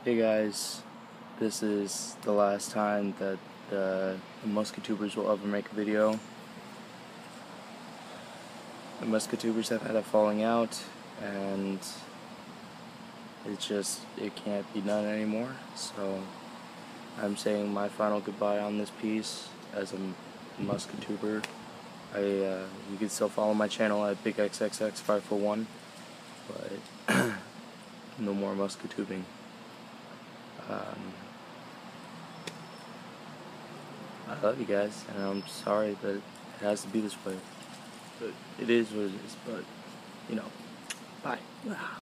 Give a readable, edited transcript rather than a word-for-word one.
Hey guys, this is the last time that the Musketubers will ever make a video. The Musketubers have had a falling out, and it can't be done anymore. So I'm saying my final goodbye on this piece as a Musketuber. You can still follow my channel at BigXXX541, but no more Musketubing. I love you guys, and I'm sorry that it has to be this way. But it is what it is, but, you know, bye.